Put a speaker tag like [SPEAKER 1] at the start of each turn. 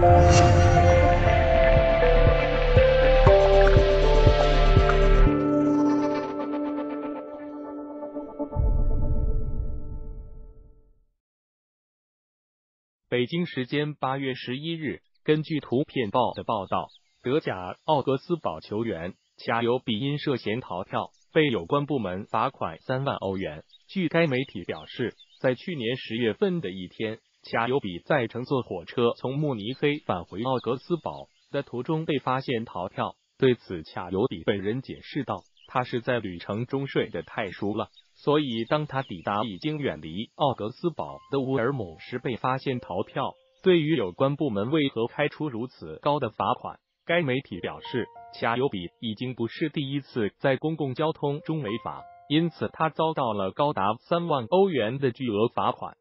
[SPEAKER 1] 北京时间8月11日，根据图片报的报道，德甲奥格斯堡球员卡尤比因涉嫌逃跳，被有关部门罚款3万欧元。据该媒体表示，在去年10月份的一天，卡尤比在乘坐火车从慕尼黑返回奥格斯堡的途中被发现逃跳。对此，卡尤比本人解释道，他是在旅程中睡得太熟了，所以当他抵达已经远离奥格斯堡的乌尔姆时被发现逃跳。对于有关部门为何开出如此高的罚款，该媒体表示，卡尤比已经不是第一次在公共交通中违法，因此他遭到了高达3万欧元的巨额罚款。